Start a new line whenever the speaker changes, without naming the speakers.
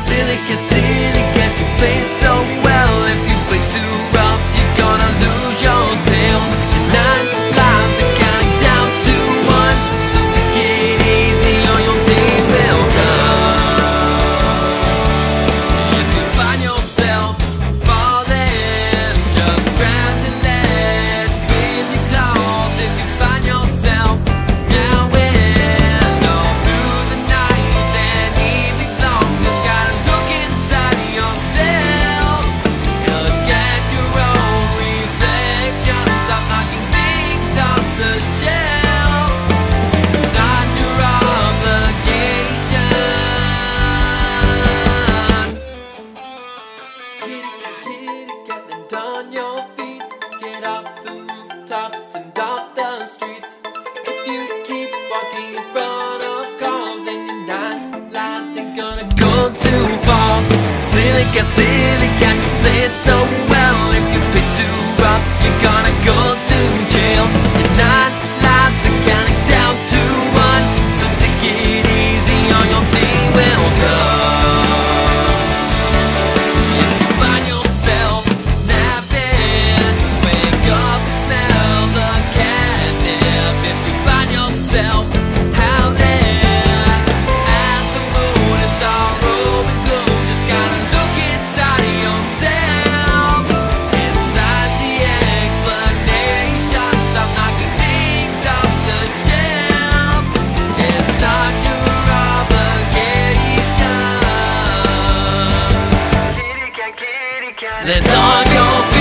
Silly cat, you play it so well. If you play too rough, you're gonna lose your tail. 9 lives are counting down to 1, so take it easy or your day will come. If you find yourself falling, just grab the ledge with your claws. If you find yourself going all through the nights and evenings long, just gotta look inside of yourself and look at your own reflection. Stop knocking things off the shelf. It's not your obligation. Kitty cat, land on your feet. Get off the rooftops and off the streets. If you keep walking in front of cars, then your 9 lives ain't gonna go too far. Silly cat, you play it so well. If you play too rough, you're gonna go to jail. Your 9 lives are counting down to 1, so take it easy or your day will come. If you find yourself napping, just wake up and smell the catnip. If you find yourself howling at the moon, it's all robe and gloom. Just gotta look inside of yourself, inside the explanation. Stop knocking things off the shelf. It's not your obligation. Kitty cat, land on your feet.